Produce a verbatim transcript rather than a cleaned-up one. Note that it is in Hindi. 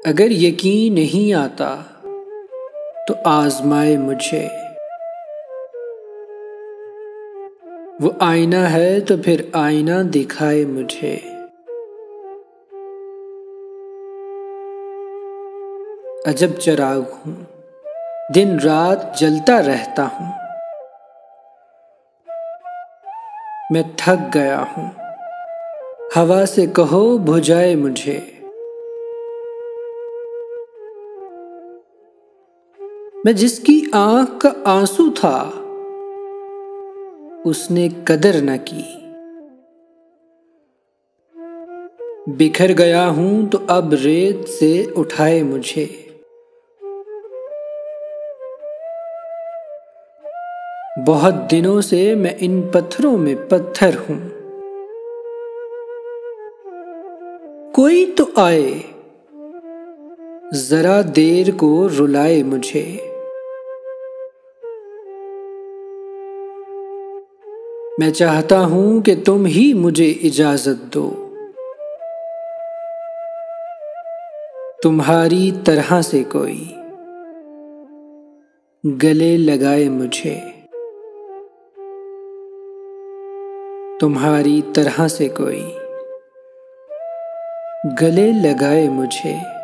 अगर यकीन नहीं आता तो आजमाए मुझे। वो आईना है तो फिर आईना दिखाए मुझे। अजब चिराग हूँ, दिन रात जलता रहता हूँ। मैं थक गया हूँ, हवा से कहो बुझाए मुझे। मैं जिसकी आंख का आंसू था उसने कदर न की। बिखर गया हूं तो अब रेत से उठाए मुझे। बहुत दिनों से मैं इन पत्थरों में पत्थर हूं। कोई तो आए जरा देर को रुलाए मुझे। मैं चाहता हूं कि तुम ही मुझे इजाजत दो, तुम्हारी तरह से कोई गले लगाए मुझे। तुम्हारी तरह से कोई गले लगाए मुझे।